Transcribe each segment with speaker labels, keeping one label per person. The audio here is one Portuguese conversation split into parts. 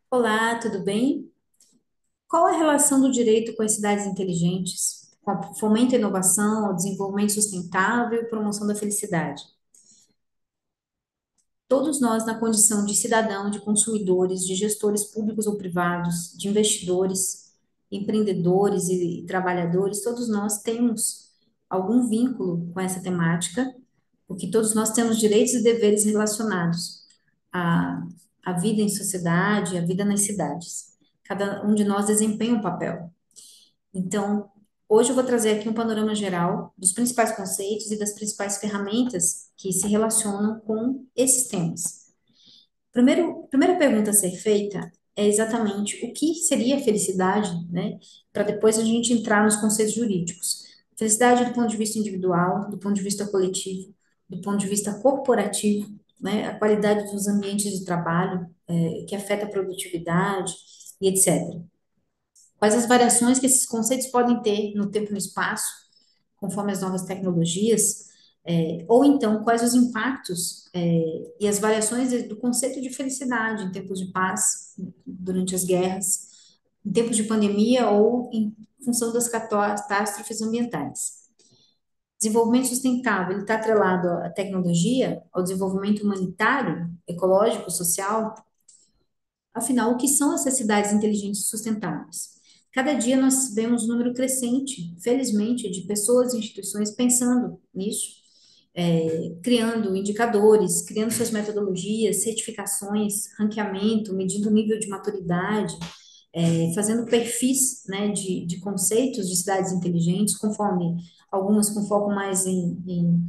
Speaker 1: Olá, tudo bem? Qual a relação do direito com as cidades inteligentes, com o fomento à inovação, ao desenvolvimento sustentável e promoção da felicidade? Todos nós, na condição de cidadão, de consumidores, de gestores públicos ou privados, de investidores, empreendedores e trabalhadores, todos nós temos algum vínculo com essa temática, porque todos nós temos direitos e deveres relacionados à, à vida em sociedade, à vida nas cidades. Cada um de nós desempenha um papel. Então, hoje eu vou trazer aqui um panorama geral dos principais conceitos e das principais ferramentas que se relacionam com esses temas. Primeira pergunta a ser feita é exatamente o que seria felicidade, né? Para depois a gente entrar nos conceitos jurídicos. Felicidade do ponto de vista individual, do ponto de vista coletivo, do ponto de vista corporativo, né? A qualidade dos ambientes de trabalho, que afeta a produtividade e etc. Quais as variações que esses conceitos podem ter no tempo e no espaço, conforme as novas tecnologias, ou então quais os impactos e as variações do conceito de felicidade em tempos de paz, durante as guerras, em tempos de pandemia ou em função das catástrofes ambientais. Desenvolvimento sustentável, ele está atrelado à tecnologia, ao desenvolvimento humanitário, ecológico, social. Afinal, o que são essas cidades inteligentes e sustentáveis? Cada dia nós vemos um número crescente, felizmente, de pessoas e instituições pensando nisso, criando indicadores, criando suas metodologias, certificações, ranqueamento, medindo o nível de maturidade, fazendo perfis, né, de conceitos de cidades inteligentes, conforme algumas com foco mais em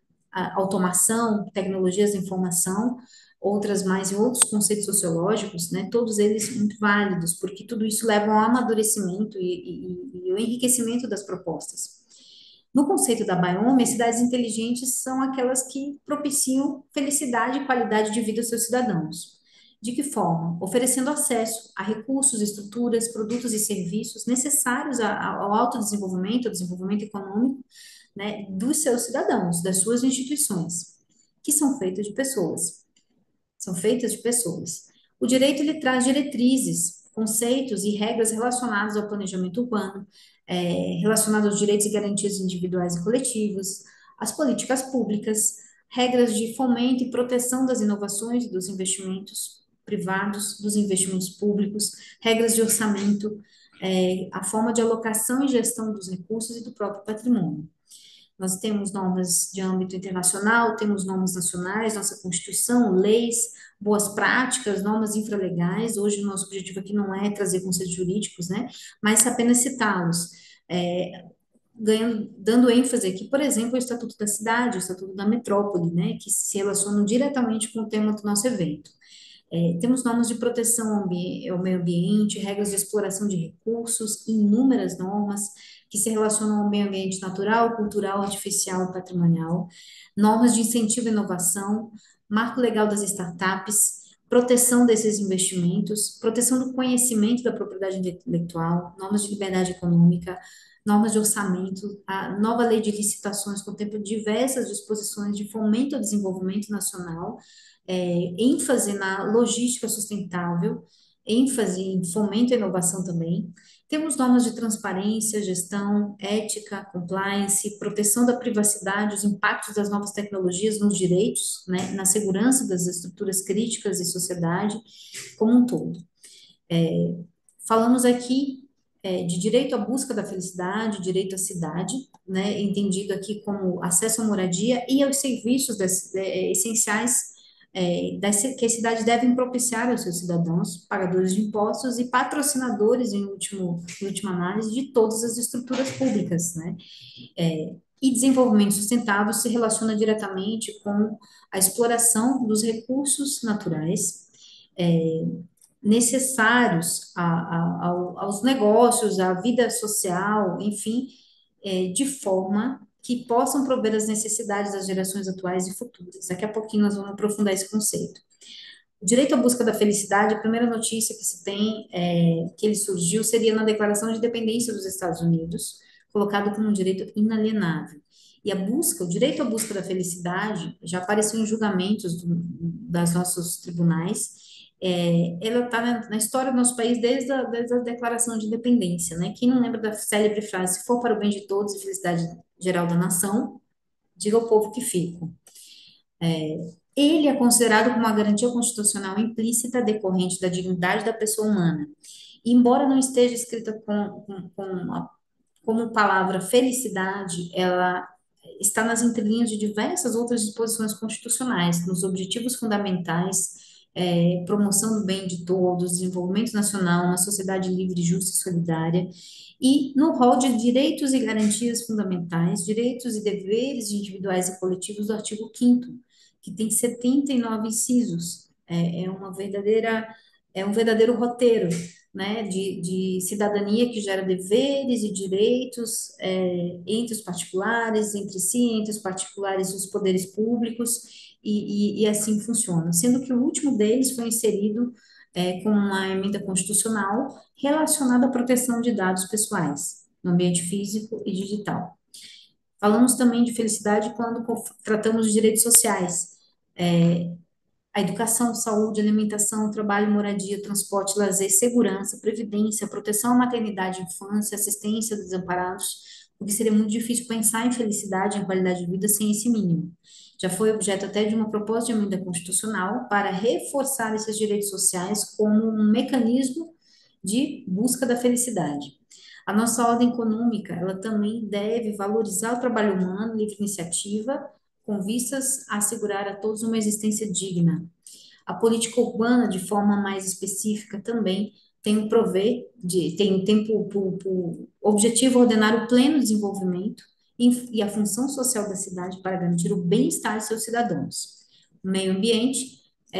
Speaker 1: automação, tecnologias da informação, outras mais em outros conceitos sociológicos, né, todos eles muito válidos, porque tudo isso leva ao amadurecimento e o enriquecimento das propostas. No conceito da Biome, as cidades inteligentes são aquelas que propiciam felicidade e qualidade de vida aos seus cidadãos. De que forma? Oferecendo acesso a recursos, estruturas, produtos e serviços necessários ao autodesenvolvimento, ao desenvolvimento econômico, né, dos seus cidadãos, das suas instituições, que são feitas de pessoas. São feitas de pessoas. O direito ele traz diretrizes, conceitos e regras relacionados ao planejamento urbano, relacionados aos direitos e garantias individuais e coletivos, às políticas públicas, regras de fomento e proteção das inovações e dos investimentos privados, dos investimentos públicos, regras de orçamento, a forma de alocação e gestão dos recursos e do próprio patrimônio. Nós temos normas de âmbito internacional, temos normas nacionais, nossa Constituição, leis, boas práticas, normas infralegais. Hoje, o nosso objetivo aqui não é trazer conceitos jurídicos, né, mas apenas citá-los. Dando ênfase aqui, por exemplo, o Estatuto da Cidade, o Estatuto da Metrópole, né, que se relacionam diretamente com o tema do nosso evento. Temos normas de proteção ao meio ambiente, regras de exploração de recursos, inúmeras normas que se relacionam ao meio ambiente natural, cultural, artificial e patrimonial, normas de incentivo à inovação, marco legal das startups, proteção desses investimentos, proteção do conhecimento da propriedade intelectual, normas de liberdade econômica, normas de orçamento, a nova lei de licitações contempla diversas disposições de fomento ao desenvolvimento nacional, ênfase na logística sustentável, ênfase em fomento à inovação também. Temos normas de transparência, gestão, ética, compliance, proteção da privacidade, os impactos das novas tecnologias nos direitos, né, na segurança das estruturas críticas e sociedade como um todo. Falamos aqui de direito à busca da felicidade, direito à cidade, né, entendido aqui como acesso à moradia e aos serviços essenciais que as cidades devem propiciar aos seus cidadãos, pagadores de impostos e patrocinadores, em última análise, de todas as estruturas públicas, né? E desenvolvimento sustentável se relaciona diretamente com a exploração dos recursos naturais, é, necessários aos negócios, à vida social, enfim, de forma que possam prover as necessidades das gerações atuais e futuras. Daqui a pouquinho nós vamos aprofundar esse conceito. O direito à busca da felicidade, a primeira notícia que se tem, que ele surgiu, seria na Declaração de Independência dos Estados Unidos, colocado como um direito inalienável. E o direito à busca da felicidade, já apareceu em julgamentos das nossos tribunais, Ela está na história do nosso país desde a Declaração de Independência, né? Quem não lembra da célebre frase, se for para o bem de todos e felicidade geral da nação, diga ao povo que fico. Ele é considerado como uma garantia constitucional implícita decorrente da dignidade da pessoa humana. E, embora não esteja escrita como palavra felicidade, ela está nas entrelinhas de diversas outras disposições constitucionais, nos objetivos fundamentais, promoção do bem de todos, desenvolvimento nacional, uma sociedade livre, justa e solidária, e no rol de direitos e garantias fundamentais, direitos e deveres individuais e coletivos do artigo 5º, que tem 79 incisos. É um verdadeiro roteiro, né, de cidadania que gera deveres e direitos entre os particulares, entre si, entre os particulares e os poderes públicos, e assim funciona. Sendo que o último deles foi inserido com uma emenda constitucional relacionada à proteção de dados pessoais no ambiente físico e digital. Falamos também de felicidade quando tratamos de direitos sociais. A educação, saúde, alimentação, trabalho, moradia, transporte, lazer, segurança, previdência, proteção à maternidade, infância, assistência aos desamparados, porque seria muito difícil pensar em felicidade, em qualidade de vida sem esse mínimo. Já foi objeto até de uma proposta de emenda constitucional para reforçar esses direitos sociais como um mecanismo de busca da felicidade. A nossa ordem econômica, ela também deve valorizar o trabalho humano, livre iniciativa, com vistas a assegurar a todos uma existência digna. A política urbana, de forma mais específica, também tem por objetivo ordenar o pleno desenvolvimento e a função social da cidade para garantir o bem-estar de seus cidadãos. O meio ambiente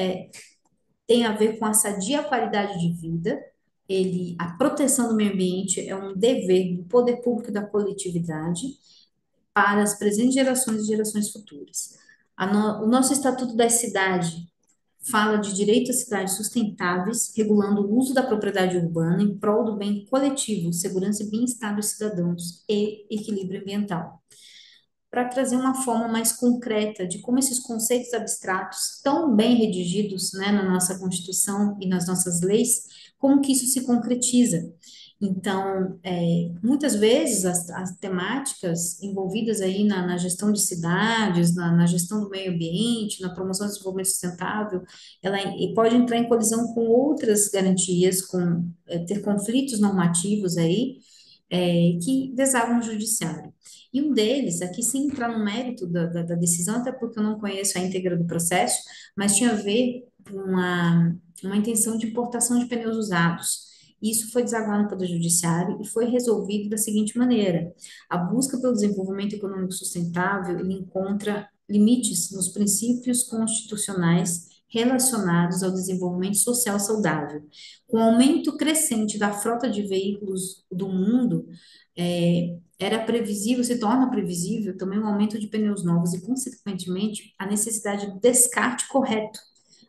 Speaker 1: tem a ver com a sadia qualidade de vida. A proteção do meio ambiente é um dever do poder público e da coletividade para as presentes gerações e gerações futuras. O nosso Estatuto da Cidade fala de direito a cidades sustentáveis, regulando o uso da propriedade urbana em prol do bem coletivo, segurança e bem-estar dos cidadãos e equilíbrio ambiental. Para trazer uma forma mais concreta de como esses conceitos abstratos, tão bem redigidos, né, na nossa Constituição e nas nossas leis, como que isso se concretiza. Então, muitas vezes as temáticas envolvidas aí na gestão de cidades, na gestão do meio ambiente, na promoção do desenvolvimento sustentável, ela pode entrar em colisão com outras garantias, ter conflitos normativos aí, que desagam no judiciário. E um deles, aqui sem entrar no mérito da decisão, até porque eu não conheço a íntegra do processo, mas tinha a ver com uma intenção de importação de pneus usados. Isso foi desaguado pelo judiciário e foi resolvido da seguinte maneira: a busca pelo desenvolvimento econômico sustentável, ele encontra limites nos princípios constitucionais relacionados ao desenvolvimento social saudável. Com o aumento crescente da frota de veículos do mundo, era previsível, se torna previsível também o aumento de pneus novos e, consequentemente, a necessidade de descarte correto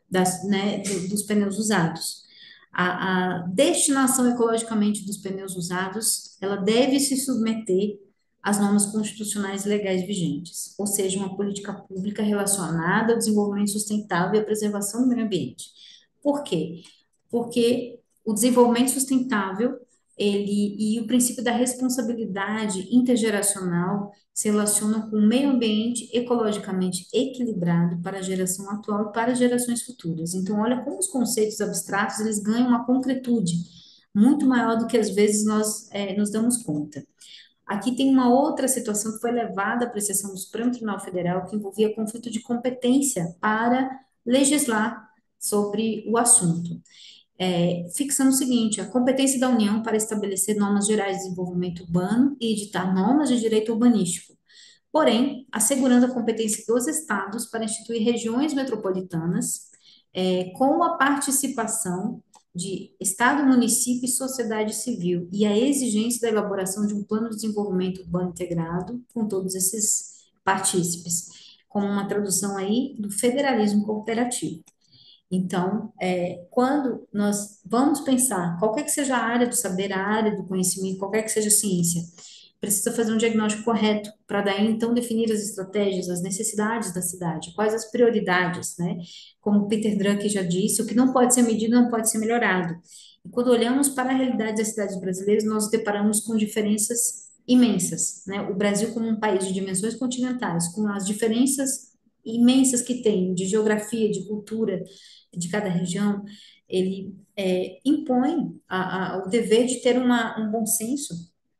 Speaker 1: dos pneus usados. A destinação ecologicamente dos pneus usados, ela deve se submeter às normas constitucionais e legais vigentes, ou seja, uma política pública relacionada ao desenvolvimento sustentável e à preservação do meio ambiente. Por quê? Porque o desenvolvimento sustentável e o princípio da responsabilidade intergeracional se relacionam com o meio ambiente ecologicamente equilibrado para a geração atual e para as gerações futuras. Então, olha como os conceitos abstratos eles ganham uma concretude muito maior do que às vezes nós nos damos conta. Aqui tem uma outra situação que foi levada à apreciação do Supremo Tribunal Federal, que envolvia conflito de competência para legislar sobre o assunto, fixando o seguinte: a competência da União para estabelecer normas gerais de desenvolvimento urbano e editar normas de direito urbanístico, porém, assegurando a competência dos estados para instituir regiões metropolitanas, com a participação de Estado, município e sociedade civil, e a exigência da elaboração de um plano de desenvolvimento urbano integrado com todos esses partícipes, como uma tradução aí do federalismo cooperativo. Então, quando nós vamos pensar, qualquer que seja a área do saber, a área do conhecimento, qualquer que seja a ciência, precisa fazer um diagnóstico correto para daí então definir as estratégias, as necessidades da cidade, quais as prioridades, né? Como o Peter Drucker já disse, o que não pode ser medido não pode ser melhorado. E quando olhamos para a realidade das cidades brasileiras, nós nos deparamos com diferenças imensas, né? O Brasil, como um país de dimensões continentais, com as diferenças imensas que tem de geografia, de cultura de cada região, ele impõe o dever de ter um bom senso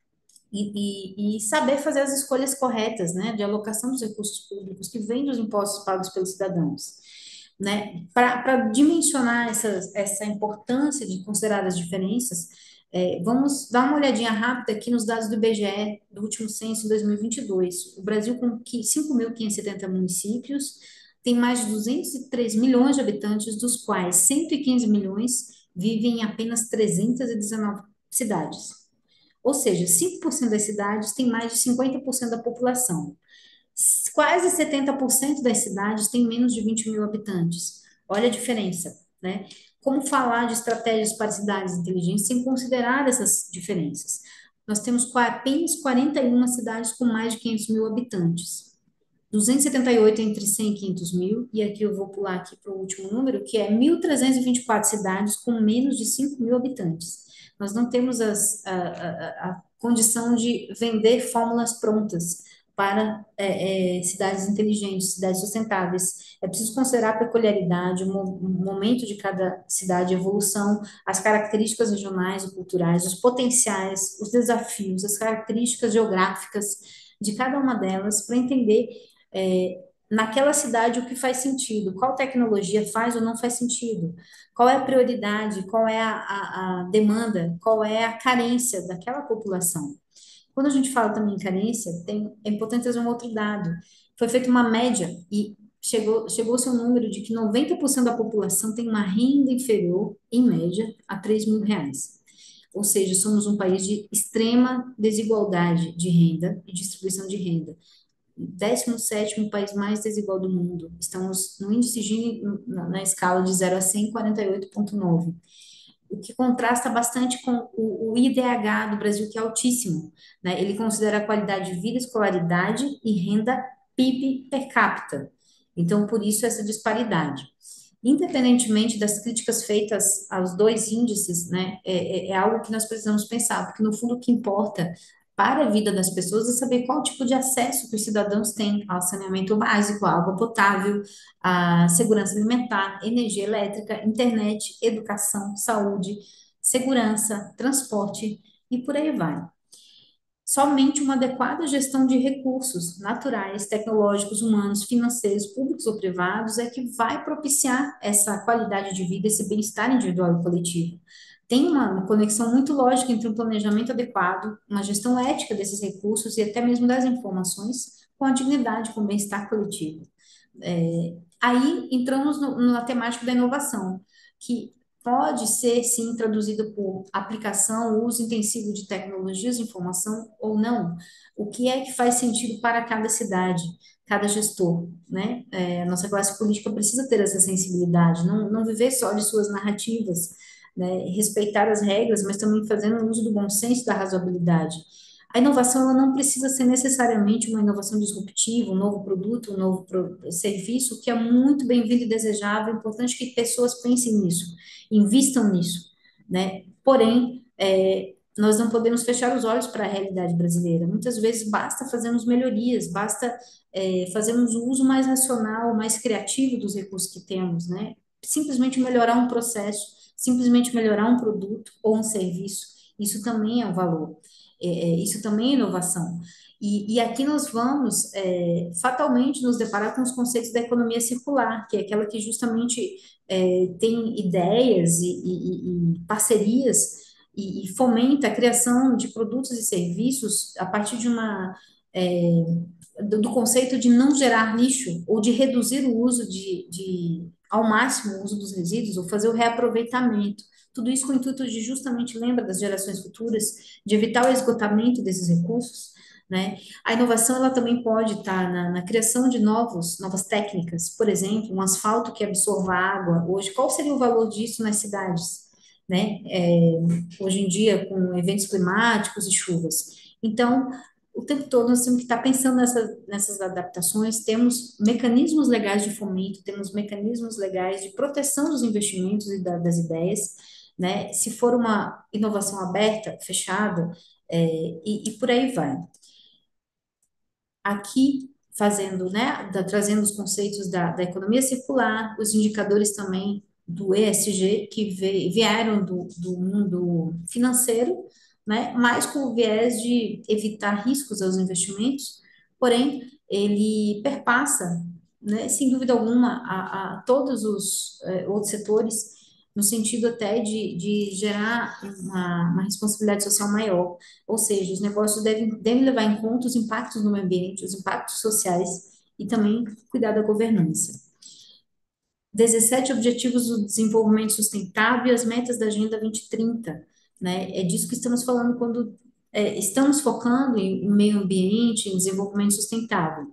Speaker 1: e saber fazer as escolhas corretas, né, de alocação dos recursos públicos que vêm dos impostos pagos pelos cidadãos, né, para dimensionar essa importância de considerar as diferenças, vamos dar uma olhadinha rápida aqui nos dados do IBGE do último censo em 2022. O Brasil, com 5.570 municípios, tem mais de 203 milhões de habitantes, dos quais 115 milhões vivem em apenas 319 cidades. Ou seja, 5% das cidades têm mais de 50% da população. Quase 70% das cidades têm menos de 20 mil habitantes. Olha a diferença, né? Como falar de estratégias para cidades inteligentes sem considerar essas diferenças? Nós temos apenas 41 cidades com mais de 500 mil habitantes. 278 entre 100 e 500 mil, e aqui eu vou pular aqui para o último número, que é 1.324 cidades com menos de 5 mil habitantes. Nós não temos a condição de vender fórmulas prontas para cidades inteligentes, cidades sustentáveis. É preciso considerar a peculiaridade, o momento de cada cidade, a evolução, as características regionais e culturais, os potenciais, os desafios, as características geográficas de cada uma delas, para entender naquela cidade o que faz sentido, qual tecnologia faz ou não faz sentido, qual é a prioridade, qual é a demanda, qual é a carência daquela população. Quando a gente fala também em carência, é importante trazer um outro dado. Foi feita uma média e chegou-se ao número de que 90% da população tem uma renda inferior, em média, a R$ 3.000. Ou seja, somos um país de extrema desigualdade de renda e distribuição de renda. 17º país mais desigual do mundo. Estamos no índice Gini, na escala de 0 a 100, 48,9. O que contrasta bastante com o IDH do Brasil, que é altíssimo, né? Ele considera a qualidade de vida, escolaridade e renda PIB per capita. Então, por isso, essa disparidade. Independentemente das críticas feitas aos dois índices, né, é algo que nós precisamos pensar, porque no fundo o que importa para a vida das pessoas é saber qual tipo de acesso que os cidadãos têm ao saneamento básico, à água potável, à segurança alimentar, energia elétrica, internet, educação, saúde, segurança, transporte e por aí vai. Somente uma adequada gestão de recursos naturais, tecnológicos, humanos, financeiros, públicos ou privados é que vai propiciar essa qualidade de vida, esse bem-estar individual e coletivo. Tem uma conexão muito lógica entre um planejamento adequado, uma gestão ética desses recursos e até mesmo das informações, com a dignidade, com o bem-estar coletivo. Aí entramos na temática da inovação, que pode ser, sim, traduzido por aplicação, uso intensivo de tecnologias de informação ou não. O que é que faz sentido para cada cidade, cada gestor, né? A nossa classe política precisa ter essa sensibilidade, não viver só de suas narrativas, né? Respeitar as regras, mas também fazendo uso do bom senso e da razoabilidade. A inovação ela não precisa ser necessariamente uma inovação disruptiva, um novo produto, um novo serviço, que é muito bem-vindo e desejável, é importante que pessoas pensem nisso, invistam nisso, né? Porém, nós não podemos fechar os olhos para a realidade brasileira. Muitas vezes basta fazermos melhorias, basta fazermos o uso mais racional, mais criativo dos recursos que temos, né? Simplesmente melhorar um processo, simplesmente melhorar um produto ou um serviço, isso também é um valor. Isso também é inovação. E aqui nós vamos fatalmente nos deparar com os conceitos da economia circular, que é aquela que justamente tem ideias e parcerias e fomenta a criação de produtos e serviços a partir de do conceito de não gerar lixo ou de reduzir o uso ao máximo o uso dos resíduos ou fazer o reaproveitamento. Tudo isso com o intuito de justamente lembra das gerações futuras, de evitar o esgotamento desses recursos, né? A inovação ela também pode estar na criação de novas técnicas, por exemplo, um asfalto que absorva água. Hoje, qual seria o valor disso nas cidades, né? Hoje em dia, com eventos climáticos e chuvas. Então, o tempo todo nós temos que estar pensando nessas adaptações, temos mecanismos legais de fomento, temos mecanismos legais de proteção dos investimentos e das ideias, né? Se for uma inovação aberta, fechada, e por aí vai. Aqui, fazendo, né, trazendo os conceitos da economia circular, os indicadores também do ESG, que vieram do mundo financeiro, né, mas com o viés de evitar riscos aos investimentos, porém, ele perpassa, né, sem dúvida alguma, a todos os outros setores, no sentido até de gerar uma responsabilidade social maior. Ou seja, os negócios devem levar em conta os impactos no meio ambiente, os impactos sociais e também cuidar da governança. 17 Objetivos do Desenvolvimento Sustentável e as metas da Agenda 2030, né? É disso que estamos falando quando estamos focando em meio ambiente, em desenvolvimento sustentável.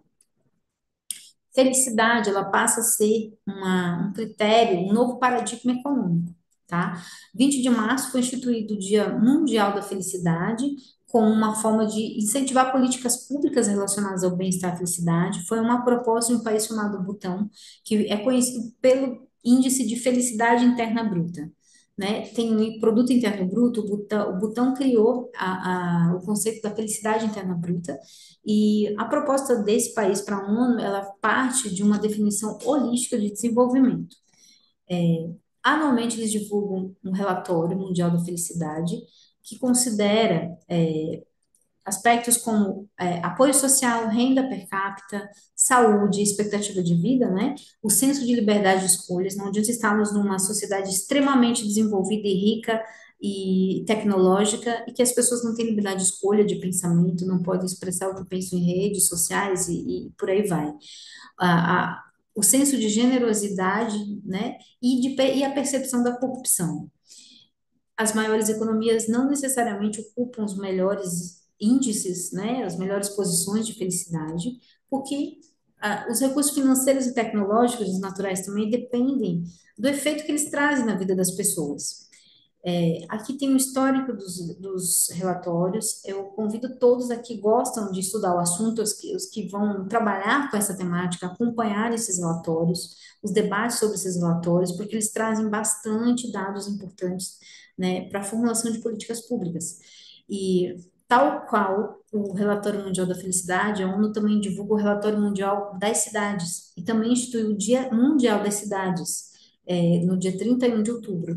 Speaker 1: Felicidade, ela passa a ser um critério, um novo paradigma econômico, tá? 20 de março foi instituído o Dia Mundial da Felicidade, como uma forma de incentivar políticas públicas relacionadas ao bem-estar e felicidade. Foi uma proposta de um país chamado Butão, que é conhecido pelo Índice de Felicidade Interna Bruta. Né? Tem o Produto Interno Bruto, o Butão criou o conceito da felicidade interna bruta, e a proposta desse país para a ONU, ela parte de uma definição holística de desenvolvimento. Anualmente, eles divulgam um relatório mundial da felicidade que considera aspectos como apoio social, renda per capita, saúde, expectativa de vida, né? O senso de liberdade de escolhas. Não adianta estarmos numa sociedade extremamente desenvolvida e rica e tecnológica e que as pessoas não têm liberdade de escolha, de pensamento, não podem expressar o que pensam em redes sociais e por aí vai. A, a, o senso de generosidade, né? E a percepção da corrupção. As maiores economias não necessariamente ocupam os melhores índices, né, as melhores posições de felicidade, porque os recursos financeiros e tecnológicos, os naturais também, dependem do efeito que eles trazem na vida das pessoas. Aqui tem o histórico dos relatórios. Eu convido todos a que gostam de estudar o assunto, os que vão trabalhar com essa temática, acompanhar esses relatórios, os debates sobre esses relatórios, porque eles trazem bastante dados importantes, né, para a formulação de políticas públicas. E tal qual o Relatório Mundial da Felicidade, a ONU também divulga o Relatório Mundial das Cidades e também institui o Dia Mundial das Cidades, no dia 31 de outubro.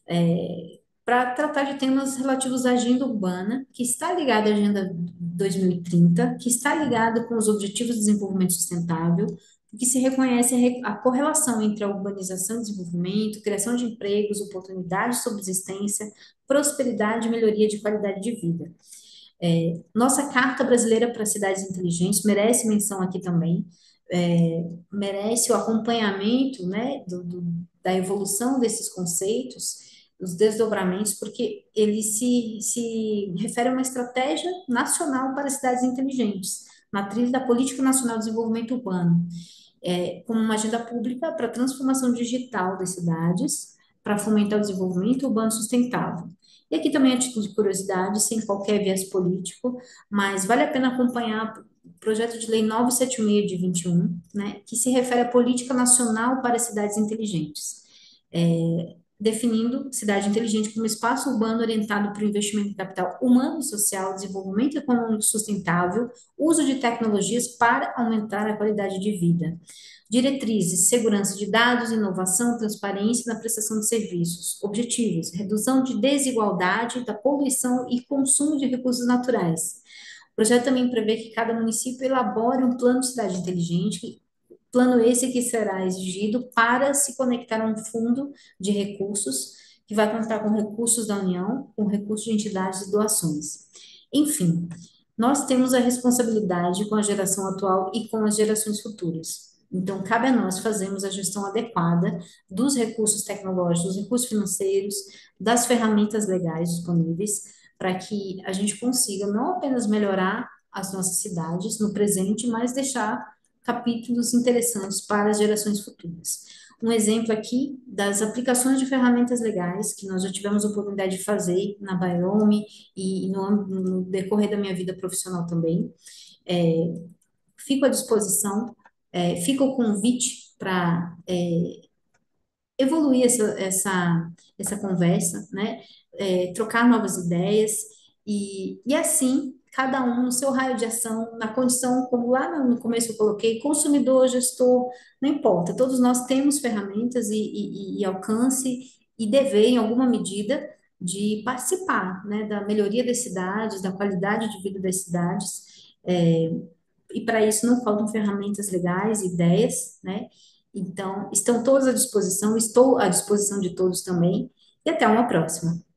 Speaker 1: Para tratar de temas relativos à agenda urbana, que está ligada à Agenda 2030, que está ligada com os Objetivos de Desenvolvimento Sustentável, que se reconhece a correlação entre a urbanização e desenvolvimento, criação de empregos, oportunidades de subsistência, prosperidade e melhoria de qualidade de vida. Nossa Carta Brasileira para Cidades Inteligentes merece menção aqui também, merece o acompanhamento, né, da evolução desses conceitos, os desdobramentos, porque ele se refere a uma estratégia nacional para cidades inteligentes, na trilha da Política Nacional de Desenvolvimento Urbano, como uma agenda pública para a transformação digital das cidades, para fomentar o desenvolvimento urbano sustentável. E aqui também a título de curiosidade, sem qualquer viés político, mas vale a pena acompanhar o projeto de lei 976 de 21, né, que se refere à Política Nacional para Cidades Inteligentes, definindo cidade inteligente como espaço urbano orientado para o investimento em capital humano e social, desenvolvimento econômico sustentável, uso de tecnologias para aumentar a qualidade de vida. Diretrizes: segurança de dados, inovação, transparência na prestação de serviços. Objetivos: redução de desigualdade, da poluição e consumo de recursos naturais. O projeto também prevê que cada município elabore um plano de cidade inteligente, plano esse que será exigido para se conectar a um fundo de recursos, que vai contar com recursos da União, com recursos de entidades e doações. Enfim, nós temos a responsabilidade com a geração atual e com as gerações futuras. Então, cabe a nós fazermos a gestão adequada dos recursos tecnológicos, dos recursos financeiros, das ferramentas legais disponíveis, para que a gente consiga não apenas melhorar as nossas cidades no presente, mas deixar capítulos interessantes para as gerações futuras. um exemplo aqui das aplicações de ferramentas legais que nós já tivemos a oportunidade de fazer na Biome e no decorrer da minha vida profissional também. É, fico à disposição, fica o convite para evoluir essa conversa, né? Trocar novas ideias e assim, cada um no seu raio de ação, na condição, como lá no começo eu coloquei, consumidor, gestor, não importa, todos nós temos ferramentas e alcance e dever, em alguma medida, de participar, né, da melhoria das cidades, da qualidade de vida das cidades. E para isso não faltam ferramentas legais, ideias, né? Então, estão todos à disposição, estou à disposição de todos também, e até uma próxima.